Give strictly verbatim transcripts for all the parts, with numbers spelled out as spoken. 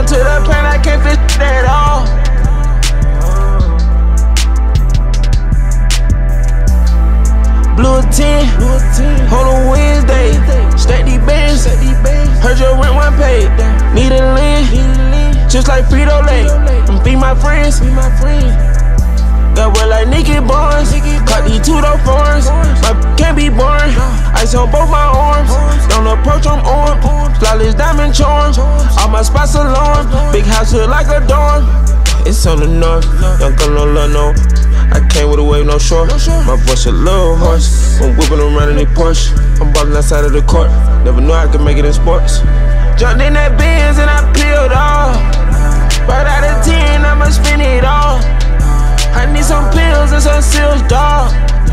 to the pain, I can't feel shit at all. Blue ten, hold on Wednesday. Stack these bands, heard your rent one paid. Need a lens, just like Frito-Lay. And feed my friends. Got wet like Nicky Barnes. Caught these two-door foreigns. My can't be boring. Ice on both my arms. Don't approach, I'm on. Flawless diamond charm. All my spots alarm. Big house look like a dorm. It's on the north. Young Gunna, no love, no. I came with a wave, no short. My voice a little hoarse. I'm whipping around in the Porsche. I'm ballin' outside of the court. Never knew I could make it in sports. Jumped in that Benz and I peeled off. Right out of ten, I'ma spin it all. I need some pills and some seals, dawg.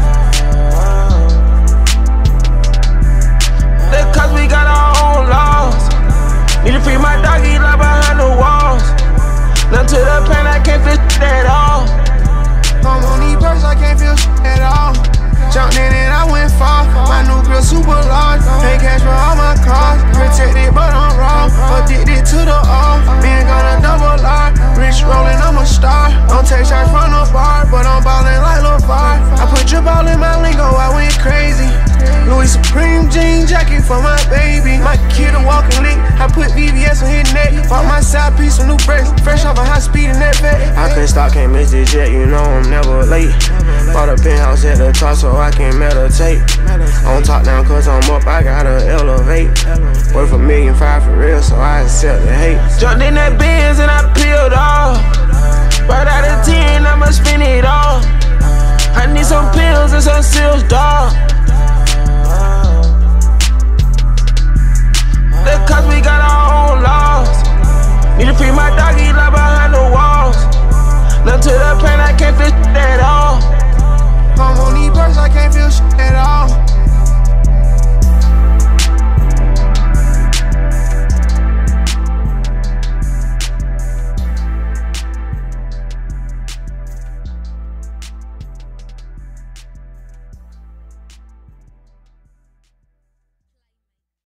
That cause we got our own laws. Need to free my doggy like behind the walls. None to the pain, I can't feel shit at all. I'm on these birds, I can't feel shit at all. Jumped in and I went far. My new grill super large. Pay cash for all my cars. Protected but I'm raw. Addicted to the all. Being gonna double R. Rich rolling, I'm a star. Don't take shots from the bar, but I'm ballin' like LeVar. I put your ball in my lingo, I went crazy. Louis Supreme jean jacket for my baby. My kid a walking lick. I put V V S on his neck. Bought my side piece of new brakes. Fresh off a high speed in that vet. I can't stop, can't miss this yet. You know I'm never late. Bought a penthouse at the top so I can meditate. On top now cause I'm up, I gotta elevate. Worth a million five for real, so I accept the hate. Jumped in that Benz and I peeled off. Right out of ten, I'ma spin it all. I need some pills and some seals, dawg.